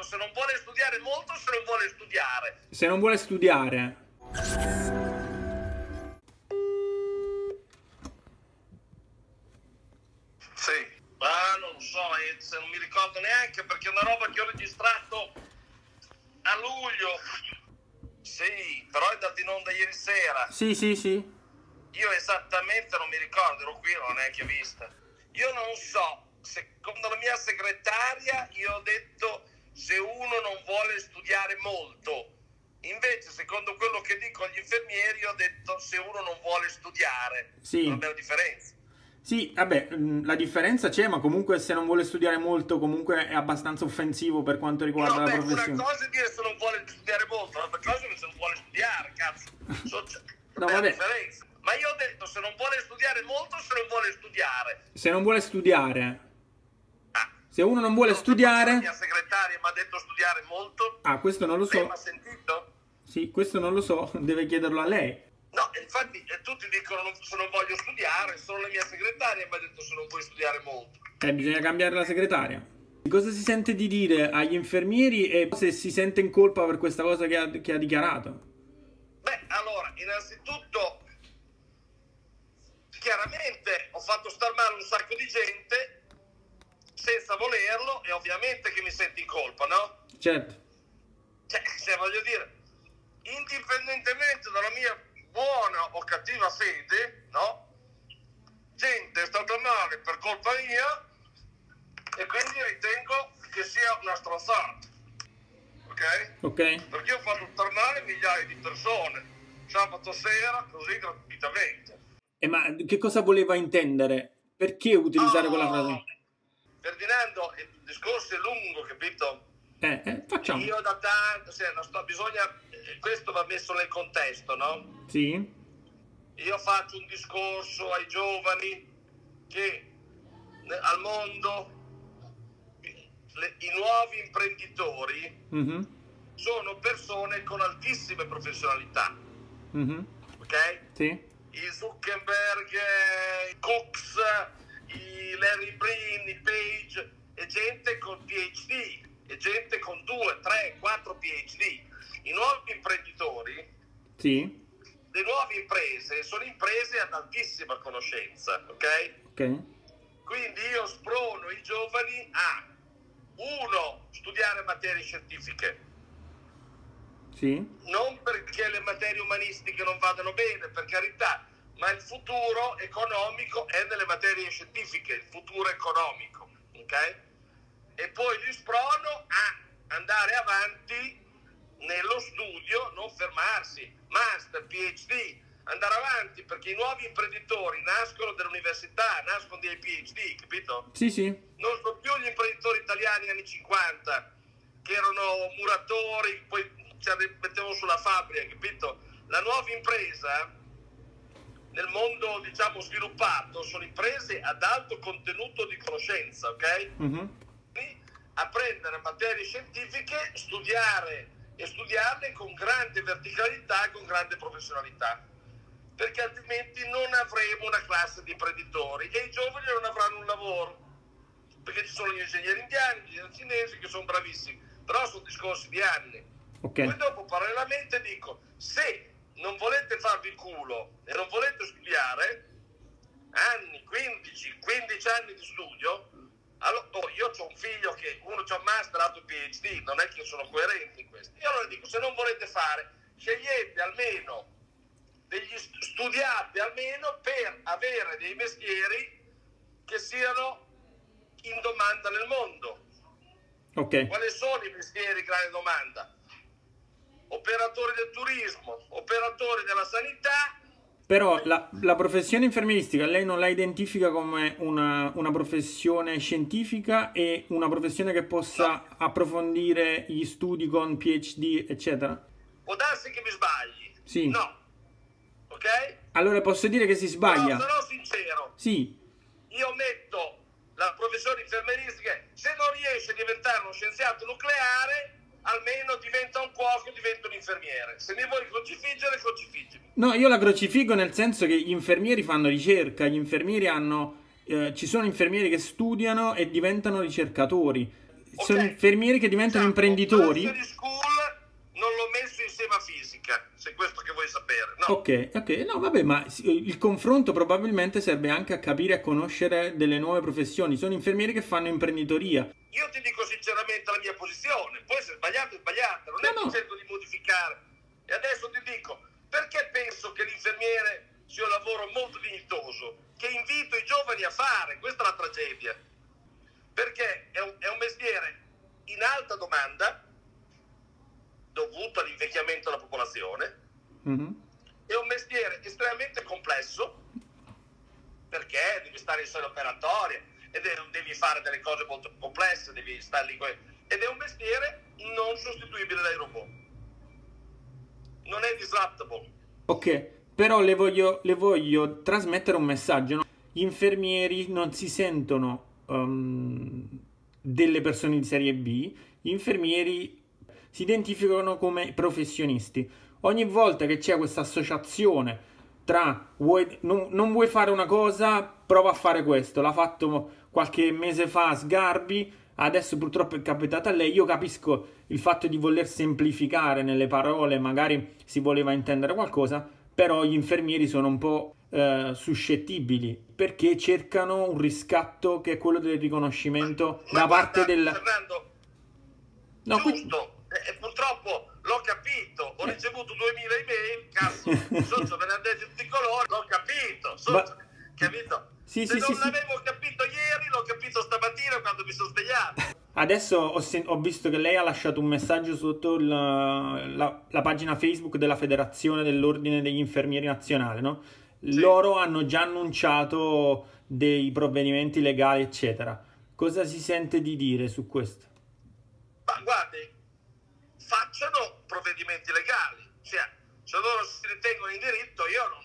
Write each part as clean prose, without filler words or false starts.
detto se non vuole studiare molto, se non vuole studiare. Se non vuole studiare. Sì. Ma non so, se non mi ricordo neanche perché è una roba che ho registrato a luglio. Sì, però è andato in onda ieri sera. Sì, sì, sì. Io esattamente non mi ricordo, ero qui, non l'ho neanche vista. Io non so, secondo la mia segretaria io ho detto se uno non vuole studiare molto. Invece, secondo quello che dico agli infermieri, ho detto se uno non vuole studiare. Sì. Non abbiamo differenza. Sì, vabbè, la differenza c'è, ma comunque se non vuole studiare molto, comunque è abbastanza offensivo per quanto riguarda No, la beh, professione. una cosa è dire se non vuole studiare molto, l'altra cosa è se non vuole studiare, cazzo. No, È la vabbè. differenza. Ma io ho detto se non vuole studiare molto, se non vuole studiare. Se non vuole studiare. Ah. Se uno non vuole La studiare. mia segretaria mi ha detto studiare molto. Ah, questo non lo Lei so. mi ha sentito? Sì, questo non lo so, deve chiederlo a lei. No, infatti tutti dicono se non voglio studiare, solo la mia segretaria mi ha detto se non vuoi studiare molto. Bisogna cambiare la segretaria. Cosa si sente di dire agli infermieri e se si sente in colpa per questa cosa che ha dichiarato? Beh, allora, innanzitutto, chiaramente ho fatto star male un sacco di gente senza volerlo e ovviamente che mi sento in colpa, no? Certo. Cioè, se voglio dire, indipendentemente dalla mia buona o cattiva fede, no? Gente è stata male per colpa mia e quindi ritengo che sia una stronzata, ok? Ok. Perché ho fatto star male migliaia di persone sabato sera così gratuitamente. Ma che cosa voleva intendere? Perché utilizzare quella frase? Ferdinando, il discorso è lungo, capito? Facciamo. Io da tanto, bisogna, questo va messo nel contesto, no? Sì. Io faccio un discorso ai giovani che al mondo i nuovi imprenditori sono persone con altissime professionalità, ok? Sì. I Zuckerberg, i Cooks, i Larry Brin, i Page, e gente con PhD, e gente con 2, 3, 4 PhD. I nuovi imprenditori, sì, le nuove imprese sono imprese ad altissima conoscenza, ok? Ok. Quindi io sprono i giovani a, uno, studiare materie scientifiche. Sì. Non perché le materie umanistiche non vadano bene, per carità, ma il futuro economico è nelle materie scientifiche, il futuro economico, ok? E poi li sprono a andare avanti nello studio, non fermarsi, master, PhD, andare avanti, perché i nuovi imprenditori nascono dall'università, nascono dai PhD, capito? Sì, sì. Non sono più gli imprenditori italiani anni 50, che erano muratori, poi ci mettevano sulla fabbrica, capito? La nuova impresa nel mondo, diciamo, sviluppato sono imprese ad alto contenuto di conoscenza, ok? A prendere materie scientifiche, studiare e studiarle con grande verticalità e con grande professionalità, perché altrimenti non avremo una classe di imprenditori e i giovani non avranno un lavoro, perché ci sono gli ingegneri indiani, gli ingegneri cinesi che sono bravissimi, però sono discorsi di anni. Ok. Poi dopo parallelamente dico, se non volete farvi il culo e non volete studiare, anni, 15 anni di studio, allora, io ho un figlio che uno c'ha un master, l'altro PhD, non è che sono coerenti in questo. Io allora dico, se non volete fare, scegliete almeno, studiate almeno per avere dei mestieri che siano in domanda nel mondo. Ok. Quali sono i mestieri grande domanda? Operatori del turismo, operatori della sanità. Però la professione infermieristica lei non la identifica come una professione scientifica e una professione che possa approfondire gli studi con PhD, eccetera? Può darsi che mi sbagli. Sì. No. Ok? Allora posso dire che si sbaglia? Però sarò sincero. Sì. Io metto la professione infermieristica, se non riesce a diventare uno scienziato nucleare, almeno diventa un cuoco, diventa un infermiere. Se mi vuoi crocifiggere, crocifiggimi. No, io la crocifigo nel senso che gli infermieri fanno ricerca, gli infermieri hanno... ci sono infermieri che studiano e diventano ricercatori. sono Ok? infermieri che diventano Diciamo, imprenditori? Nursery school non l'ho messo insieme a fisica, se è questo che vuoi sapere. No. Ok, ok, no, vabbè, ma il confronto probabilmente serve anche a capire e a conoscere delle nuove professioni. Sono infermieri che fanno imprenditoria. Io ti dico sinceramente la mia posizione, poi se è sbagliata, non è No, che no. cerco di modificare. E adesso ti dico, perché penso che l'infermiere sia un lavoro molto dignitoso, che invito i giovani a fare, questa è la tragedia, perché è un mestiere in alta domanda, dovuto all'invecchiamento della popolazione, Mhm. è un mestiere estremamente complesso, perché devi stare in sala operatoria e devi fare delle cose molto complesse, devi stare lì ed è un mestiere non sostituibile dai robot, non è disruptable. Ok, però le voglio trasmettere un messaggio, no? Gli infermieri non si sentono delle persone di serie B, gli infermieri si identificano come professionisti. Ogni volta che c'è questa associazione tra non vuoi fare una cosa, prova a fare questo. L'ha fatto qualche mese fa Sgarbi, adesso purtroppo è capitato a lei. Io capisco il fatto di voler semplificare nelle parole, magari si voleva intendere qualcosa, però gli infermieri sono un po' suscettibili perché cercano un riscatto che è quello del riconoscimento Ma da parte guarda, del... Fernando, No, giusto, e purtroppo l'ho capito, ho ricevuto 2000 email, cazzo, socio, me ne hanno detto tutti i colori, l'ho capito, socio, capito? Sì, Se sì, sì, non sì. l'avevo capito ieri, l'ho capito stamattina quando mi sono svegliato. Adesso ho visto che lei ha lasciato un messaggio sotto la pagina Facebook della Federazione dell'Ordine degli Infermieri Nazionale, no? Sì. Loro hanno già annunciato dei provvedimenti legali, eccetera. Cosa si sente di dire su questo? Ma guardi, facciano provvedimenti legali, cioè se loro si ritengono in diritto io non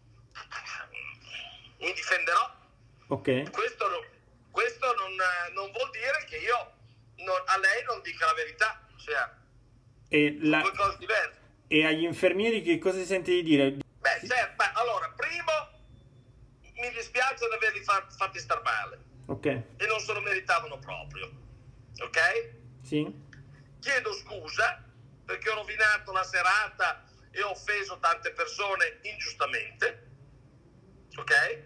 mi difenderò. Ok? Questo non vuol dire che io a lei non dica la verità, cioè E, sono due cose diverse. e agli infermieri che cosa si sente di dire? Beh, certo, allora, primo mi dispiace di averli fatti star male Ok? e non se lo meritavano proprio, ok? Sì? Chiedo scusa perché ho rovinato la serata e ho offeso tante persone ingiustamente, ok?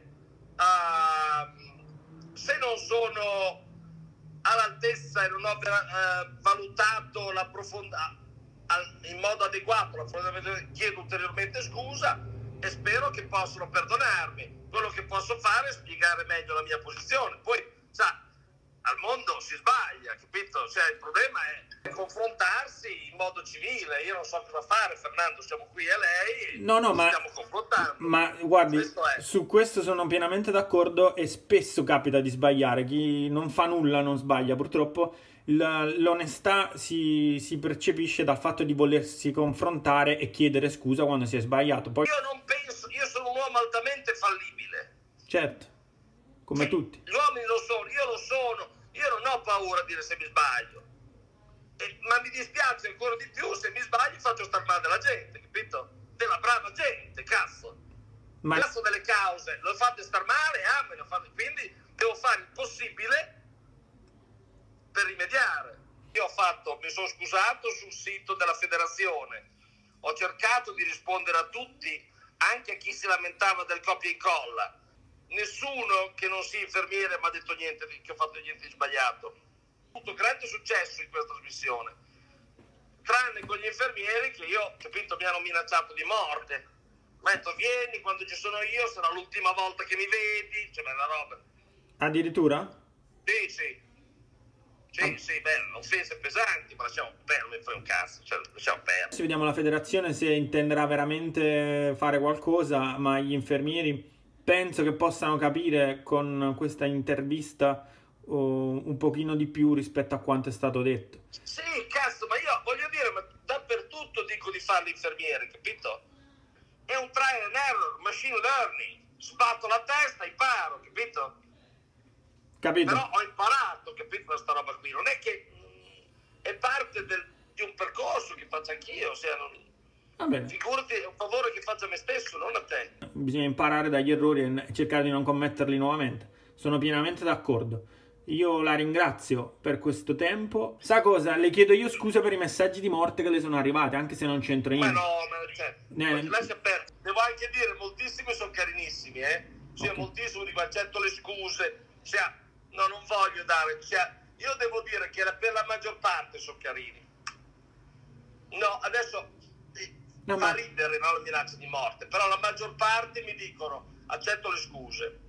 Se non sono all'altezza e non ho valutato in modo adeguato, chiedo ulteriormente scusa e spero che possano perdonarmi. Quello che posso fare è spiegare meglio la mia posizione. Poi, sa, al mondo si sbaglia, capito? Cioè, il problema è confrontarsi in modo civile. Io non so cosa fare, Fernando, siamo qui e lei No, ci stiamo confrontando. ma guardi, Questo è. su questo sono pienamente d'accordo e spesso capita di sbagliare. Chi non fa nulla non sbaglia. Purtroppo l'onestà si percepisce dal fatto di volersi confrontare e chiedere scusa quando si è sbagliato. Poi, Io non penso, io sono un uomo altamente fallibile. certo, come tutti. Gli uomini lo sono, io non ho paura a dire se mi sbaglio. Ma mi dispiace ancora di più se mi sbaglio faccio star male della gente, capito? Della brava gente, cazzo. Ma Cazzo delle cause, lo fate star male, quindi devo fare il possibile per rimediare. Io mi sono scusato sul sito della federazione, ho cercato di rispondere a tutti, anche a chi si lamentava del copia e incolla. Nessuno che non sia infermiere mi ha detto niente, che ho fatto niente di sbagliato. Ho avuto grande successo in questa trasmissione, tranne con gli infermieri che io, capito, mi hanno minacciato di morte. Mi ha detto vieni quando ci sono io, sarà l'ultima volta che mi vedi, cioè bella roba. addirittura? Sì, offese pesanti, ma lasciamo perdere, fai un cazzo, cioè lasciamo perdere. Adesso vediamo la federazione se intenderà veramente fare qualcosa, ma gli infermieri penso che possano capire con questa intervista un pochino di più rispetto a quanto è stato detto. Sì, cazzo, ma io voglio dire, ma dappertutto dico di fare l'infermiere, capito? È un trial and error, machine learning, sbatto la testa, imparo, capito? Capito? Però ho imparato, capito, questa roba qui, non è che è parte di un percorso che faccio anch'io, ossia, Va bene. figurati, è un favore che faccio a me stesso, non a te. Bisogna imparare dagli errori e cercare di non commetterli nuovamente. Sono pienamente d'accordo. Io la ringrazio per questo tempo. Sa cosa? Le chiedo io scusa per i messaggi di morte che le sono arrivati, anche se non c'entro Ma niente. no, ma cioè, lascia perdere. Devo anche dire, moltissimi sono carinissimi, Cioè, Ok. moltissimo dico, accetto le scuse. Cioè, no, non voglio dare. Cioè, io devo dire che per la maggior parte sono carini. No, adesso No, fa ma ridere, no, la minaccia di morte, però la maggior parte mi dicono accetto le scuse.